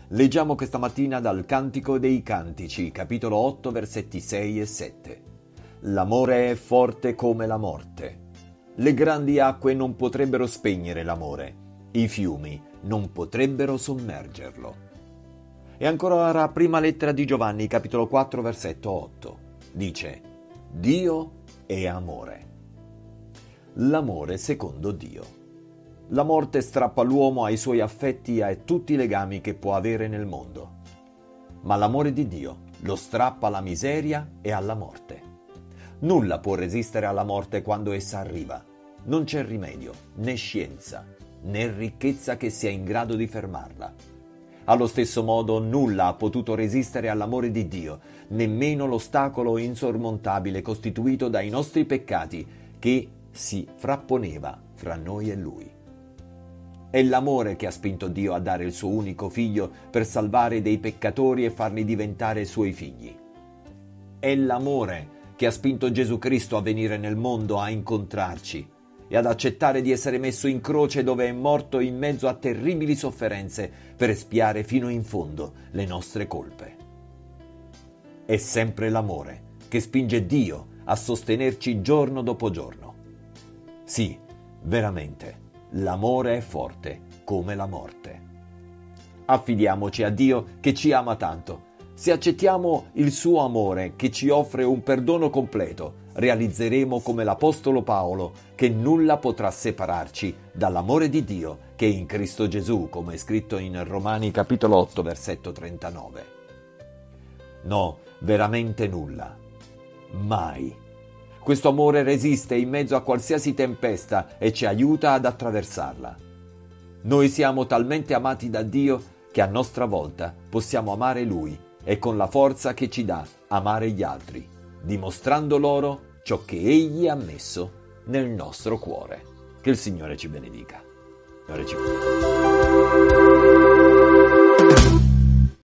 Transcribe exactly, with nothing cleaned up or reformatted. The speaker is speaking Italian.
Leggiamo questa mattina dal Cantico dei Cantici, capitolo otto, versetti sei e sette. L'amore è forte come la morte. Le grandi acque non potrebbero spegnere l'amore, i fiumi non potrebbero sommergerlo. E ancora la prima lettera di Giovanni, capitolo quattro, versetto otto. Dice: Dio è amore. L'amore secondo Dio. La morte strappa l'uomo ai suoi affetti e a tutti i legami che può avere nel mondo. Ma l'amore di Dio lo strappa alla miseria e alla morte. Nulla può resistere alla morte quando essa arriva. Non c'è rimedio, né scienza, né ricchezza che sia in grado di fermarla. Allo stesso modo nulla ha potuto resistere all'amore di Dio, nemmeno l'ostacolo insormontabile costituito dai nostri peccati che si frapponeva fra noi e Lui. È l'amore che ha spinto Dio a dare il suo unico figlio per salvare dei peccatori e farli diventare suoi figli. È l'amore che ha spinto Gesù Cristo a venire nel mondo a incontrarci e ad accettare di essere messo in croce dove è morto in mezzo a terribili sofferenze per espiare fino in fondo le nostre colpe. È sempre l'amore che spinge Dio a sostenerci giorno dopo giorno. Sì, veramente. L'amore è forte come la morte. Affidiamoci a Dio che ci ama tanto. Se accettiamo il suo amore che ci offre un perdono completo, realizzeremo come l'Apostolo Paolo che nulla potrà separarci dall'amore di Dio che è in Cristo Gesù, come è scritto in Romani capitolo otto, versetto trentanove. No, veramente nulla. Mai. Questo amore resiste in mezzo a qualsiasi tempesta e ci aiuta ad attraversarla. Noi siamo talmente amati da Dio che a nostra volta possiamo amare Lui e con la forza che ci dà amare gli altri, dimostrando loro ciò che Egli ha messo nel nostro cuore. Che il Signore ci benedica. Signore ci benedica.